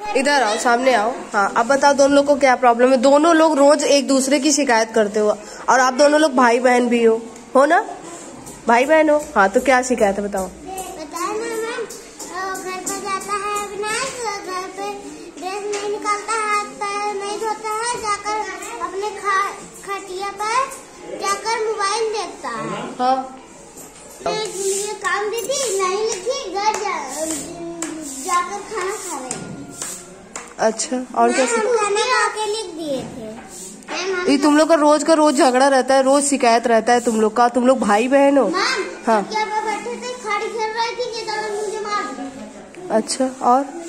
इधर आओ, सामने आओ। हाँ, अब बताओ दोनों लोग को क्या प्रॉब्लम है। दोनों लोग रोज एक दूसरे की शिकायत करते हो और आप दोनों लोग भाई बहन भी हो ना? भाई बहन हो। हाँ, तो क्या शिकायत है बताओ। बताया ना मैम, घर पे जाता है अविनाश, घर पे ड्रेस नहीं निकालता है, हाथ पैर नहीं धोता है, जाकर अपने खटिया पर जाकर मोबाइल देखता है। हाँ, ये काम दी थी नहीं लिखी, घर जाकर खाना खा रहे हैं। अच्छा, और क्या? खाना खा के लिख दिए थे। ये तुम लोग का रोज झगड़ा रहता है, रोज शिकायत रहता है तुम लोग का। तुम लोग भाई बहन हो? हाँ, बैठे थे, खाड़ी खेल रही थी, मुझे मार। अच्छा, और